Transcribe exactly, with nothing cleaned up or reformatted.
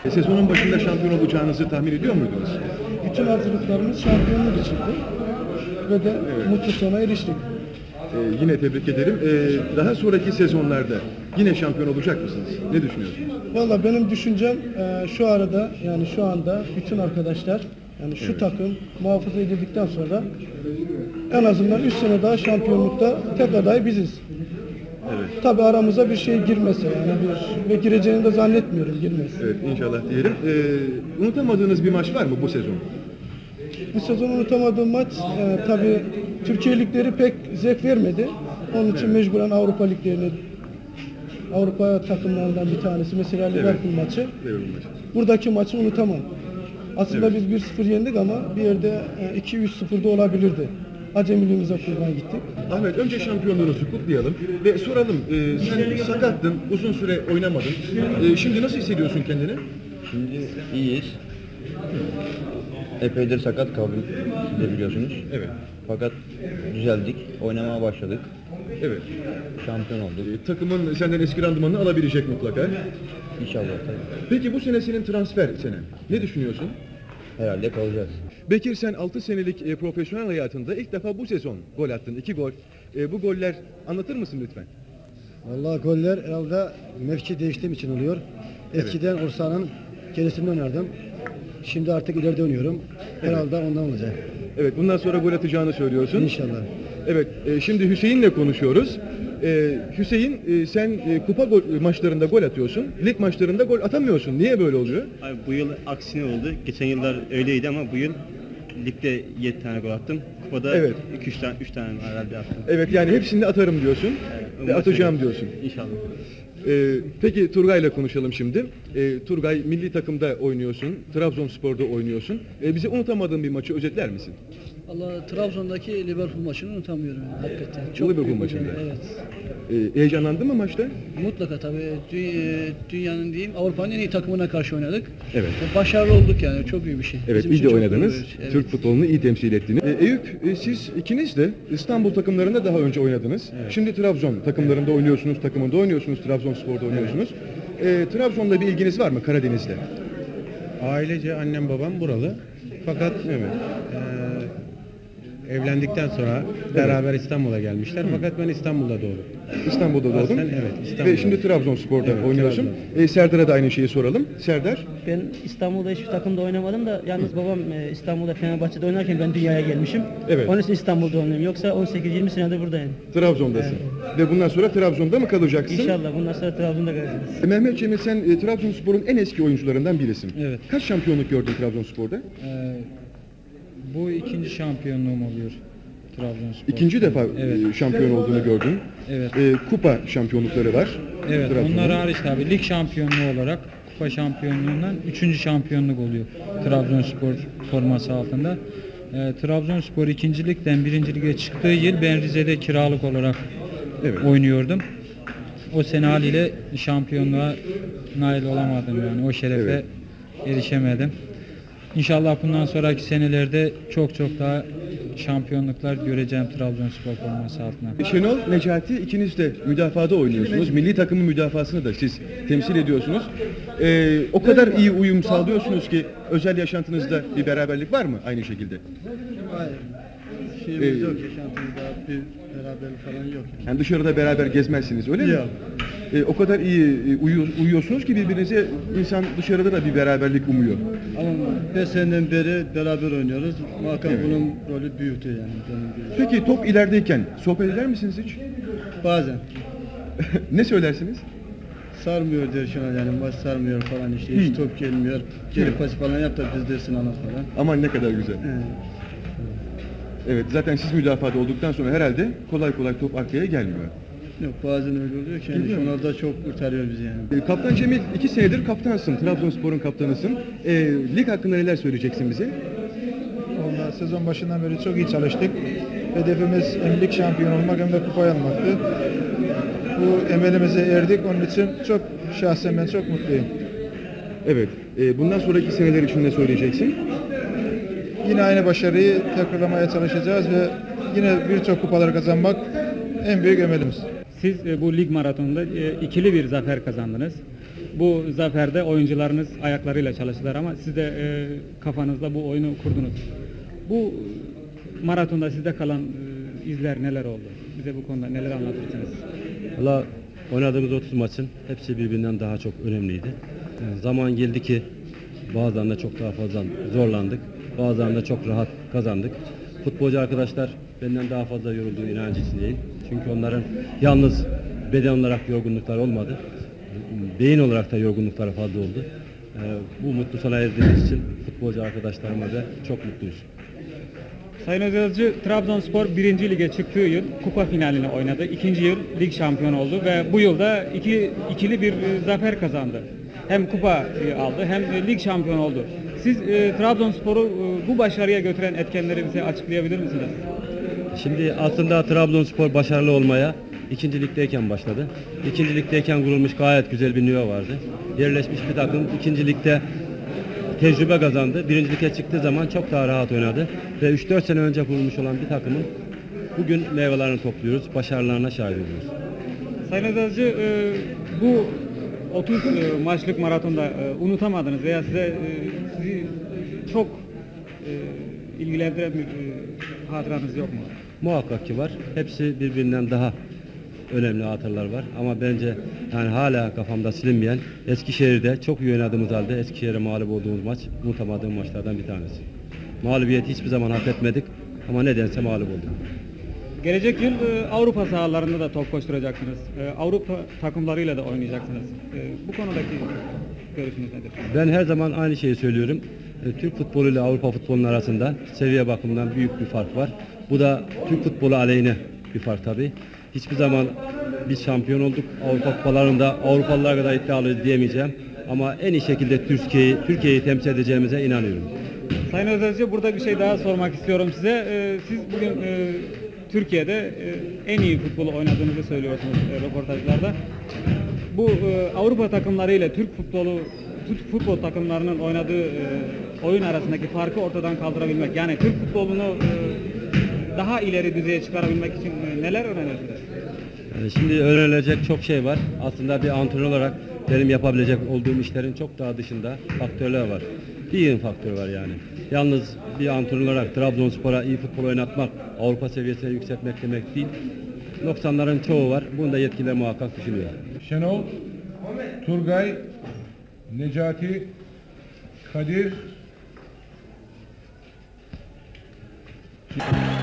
E, sezonun başında şampiyon olacağınızı tahmin ediyor muydunuz? Bütün hazırlıklarımız şampiyonluk içindi ve de Evet. mutlu sona eriştik. E, yine tebrik ederim. E, daha sonraki sezonlarda yine şampiyon olacak mısınız? Ne düşünüyorsunuz? Valla benim düşüncem e, şu arada yani şu anda bütün arkadaşlar yani şu Evet. takım muhafaza edildikten sonra en azından üç sene daha şampiyonlukta tek aday biziz. Evet. Tabi aramıza bir şey girmese yani bir ve gireceğini de zannetmiyorum girmez. Evet, inşallah diyelim. E, unutamadığınız bir maç var mı bu sezon? Bu sezon unutamadığım maç e, tabi Türkiye ligleri pek zevk vermedi. Onun için Evet. mecburen Avrupa liglerini Avrupa takımlarından bir tanesi mesela Liverpool maçı. Liverpool maçı. Buradaki maçı unutamam. Aslında Evet. biz bir sıfır yendik ama bir yerde iki üç sıfırda olabilirdi. Acemiliğimize kurban gittik. Ahmet, önce şampiyonluğunuzu kutlayalım ve soralım. E, sen sakattın, uzun süre oynamadın. E, şimdi nasıl hissediyorsun kendini? Şimdi iyiyiz. Epeydir sakat kaldım, siz de biliyorsunuz. Evet. Fakat düzeldik, oynamaya başladık. Evet. Şampiyon olduk. E, takımın senden eski randımanını alabilecek mutlaka. İnşallah tabii. Peki bu sene senin transfer sene. Ne düşünüyorsun? Herhalde kalacağız. Bekir, sen altı senelik e, profesyonel hayatında ilk defa bu sezon gol attın. iki gol. E, bu goller anlatır mısın lütfen? Vallahi goller herhalde mevki değiştiğim için oluyor. Eskiden Orsa'nın gerisinde oynardım. Şimdi artık ileride oynuyorum. Herhalde ondan olacak. Evet, bundan sonra gol atacağını söylüyorsun. İnşallah. Evet, e, şimdi Hüseyin'le konuşuyoruz. E, Hüseyin, e, sen e, kupa gol, maçlarında gol atıyorsun. Lig maçlarında gol atamıyorsun. Niye böyle oluyor? Abi bu yıl aksine oldu. Geçen yıllar öyleydi ama bu yıl ligde yedi tane gol attım. Kupada Evet. iki üç tane üç tane herhalde attım. Evet, yani hepsini atarım diyorsun ve Umarım atacağım öyle. diyorsun. İnşallah. Ee, peki Turgay'la konuşalım şimdi. Ee, Turgay, milli takımda oynuyorsun, Trabzonspor'da oynuyorsun. Ee, bize unutamadığın bir maçı özetler misin? Valla Trabzon'daki Liverpool maçını unutamıyorum yani, hakikaten. Çok Liverpool büyük bir maçında. gol, Evet. Ee, heyecanlandın mı maçta? Mutlaka tabii dü- dünyanın diyeyim Avrupa'nın en iyi takımına karşı oynadık. Evet. Ve başarılı olduk yani, çok büyük bir şey. Evet, Bizim iyi için de çok oynadınız. büyük bir şey. Evet. Türk futbolunu iyi temsil ettiniz. Ee, Eyüp, e, siz ikiniz de İstanbul takımlarında daha önce oynadınız. Şimdi Trabzon takımlarında oynuyorsunuz, takımında oynuyorsunuz, Trabzonspor'da oynuyorsunuz. Ee, Trabzon'da bir ilginiz var mı, Karadeniz'de? Ailece annem babam buralı. Fakat Evet. eee, evlendikten sonra beraber İstanbul'a gelmişler. Fakat ben İstanbul'da doğdum. İstanbul'da doğdun. Aslen evet, İstanbul'da. Ve şimdi Trabzonspor'da Evet, oynuyorsun. Trabzon. Ee, Serdar'a da aynı şeyi soralım. Serdar? Ben İstanbul'da hiçbir takımda oynamadım da yalnız babam e, İstanbul'da Fenerbahçe'de oynarken ben dünyaya gelmişim. Evet. Onun için İstanbul'da oynuyorum. Yoksa on sekiz yirmi senedir buradayım. Trabzon'dasın. Ve bundan sonra Trabzon'da mı kalacaksın? İnşallah bundan sonra Trabzon'da kalacağız. E, Mehmet Cemil, sen e, Trabzonspor'un en eski oyuncularından birisin. Evet. Kaç şampiyonluk gördün Trabzonspor'da? Ee, bu ikinci şampiyonluğum oluyor Trabzonspor. İkinci defa Evet. e, şampiyon olduğunu gördün. Evet. E, kupa şampiyonlukları var. Evet, Trabzon'un. onlar hariç tabii lig şampiyonluğu olarak kupa şampiyonluğundan üçüncü şampiyonluk oluyor Trabzonspor forması altında. Ee, Trabzonspor ikincilikten birinci lige çıktığı yıl ben Rize'de kiralık olarak Evet. oynuyordum. O sene haliyle şampiyonluğa nail olamadım yani o şerefe Evet. erişemedim. İnşallah bundan sonraki senelerde çok çok daha şampiyonluklar göreceğim Trabzonspor forması altına. E, Şenol, Necati, ikiniz de müdafada oynuyorsunuz. Milli takımın müdafasını da siz temsil ediyorsunuz. E, o kadar iyi uyum sağlıyorsunuz ki özel yaşantınızda bir beraberlik var mı aynı şekilde? Hayır. Şeyimiz Ee, yok, yaşantımızda bir beraberlik falan yok. Yani dışarıda beraber gezmezsiniz, öyle mi? Yok. E, o kadar iyi e, uyu- uyuyorsunuz ki birbirinize, insan dışarıda da bir beraberlik umuyor. Ama beş seneden beri beraber oynuyoruz. Muhakkak Evet. bunun rolü büyüktü yani. benim gibi. Peki top ilerideyken sohbet eder misiniz hiç? Bazen Ne söylersiniz? sarmıyor diyor şuna yani maç sarmıyor falan işte hiç Hı. top gelmiyor. Geri pas falan yap da biz dersin ana falan. Aman ne kadar güzel. He. Evet, zaten siz müdafada olduktan sonra herhalde kolay kolay top arkaya gelmiyor. Yok bazen öyle oluyor ki yani Geliyor mu? şunlar da çok kurtarıyor bizi yani. E, Kaptan Cemil, iki senedir kaptansın, Trabzonspor'un kaptanısın. E, lig hakkında neler söyleyeceksin bize? Vallahi sezon başından beri çok iyi çalıştık. Hedefimiz hem lig şampiyonu olmak hem de kupayı almaktı. Bu emelimize erdik. Onun için çok şahsen ben çok mutluyum. Evet, e, bundan sonraki seneler için ne söyleyeceksin? Yine aynı başarıyı tekrarlamaya çalışacağız ve yine birçok kupalar kazanmak en büyük emelimiz. Siz e, bu lig maratonunda e, ikili bir zafer kazandınız. Bu zaferde oyuncularınız ayaklarıyla çalıştılar ama siz de e, kafanızda bu oyunu kurdunuz. Bu maratonda sizde kalan e, izler neler oldu? Bize bu konuda neler anlatırsınız? Valla oynadığımız otuz maçın hepsi birbirinden daha çok önemliydi. Yani zaman geldi ki bazılarında çok daha fazla zorlandık, bazılarında çok rahat kazandık. Futbolcu arkadaşlar benden daha fazla yorulduğu inancı içindeyim. Çünkü onların yalnız beden olarak yorgunlukları olmadı, beyin olarak da yorgunlukları fazla oldu. Ee, bu mutlu sona erdiğimiz için futbolcu arkadaşlarıma da çok mutluyuz. Sayın Özyazıcı, Trabzonspor birinci lige çıktığı yıl kupa finalini oynadı. İkinci yıl lig şampiyonu oldu ve bu yılda iki, ikili bir e, zafer kazandı. Hem kupa e, aldı hem e, lig şampiyonu oldu. Siz e, Trabzonspor'u e, bu başarıya götüren etkenleri bize açıklayabilir misiniz? Şimdi aslında Trabzonspor başarılı olmaya ikinci ligdeyken başladı. İkinci ligdeyken kurulmuş gayet güzel bir nüve vardı. Yerleşmiş bir takım ikinci ligde tecrübe kazandı. Birinci lige çıktığı zaman çok daha rahat oynadı. Ve üç dört sene önce kurulmuş olan bir takımın bugün meyvelerini topluyoruz. Başarılarına şahit oluyoruz. Sayın Özyazıcı, e, bu otuz e, maçlık maratonda e, unutamadınız veya size e, sizi çok e, ilgilendiren bir e, hatıranız yok mu? Muhakkak ki var. Hepsi birbirinden daha önemli hatıralar var. Ama bence yani hala kafamda silinmeyen Eskişehir'de çok iyi oynadığımız halde Eskişehir'e mağlup olduğumuz maç unutamadığım maçlardan bir tanesi. Mağlubiyeti hiçbir zaman hak etmedik ama nedense mağlup olduk. Gelecek yıl e, Avrupa sahalarında da top koşturacaksınız. E, Avrupa takımlarıyla da oynayacaksınız. E, bu konudaki görüşünüz nedir? Ben her zaman aynı şeyi söylüyorum. E, Türk futbolu ile Avrupa futbolunun arasında seviye bakımından büyük bir fark var. Bu da Türk futbolu aleyhine bir fark tabii. Hiçbir zaman biz şampiyon olduk. Avrupa kupalarında Avrupalılar kadar iddialı diyemeyeceğim. Ama en iyi şekilde Türkiye'yi Türkiye'yi temsil edeceğimize inanıyorum. Sayın Özyazıcı, burada bir şey daha sormak istiyorum size. E, siz bugün e, Türkiye'de e, en iyi futbolu oynadığınızı söylüyorsunuz e, röportajlarda. Bu e, Avrupa takımları ile Türk futbolu Türk futbol takımlarının oynadığı e, oyun arasındaki farkı ortadan kaldırabilmek, yani Türk futbolunu e, daha ileri düzeye çıkarabilmek için e, neler öğrenirsiniz? Yani şimdi öğrenilecek çok şey var. Aslında bir antrenör olarak benim yapabilecek olduğum işlerin çok daha dışında faktörler var. Bir yığın faktör var yani. Yalnız bir antrenör olarak Trabzonspor'a iyi futbol oynatmak, Avrupa seviyesine yükseltmek demek değil. Noksanların çoğu var. Bunu da yetkililer muhakkak düşünüyor. Şenol, Turgay, Necati, Kadir.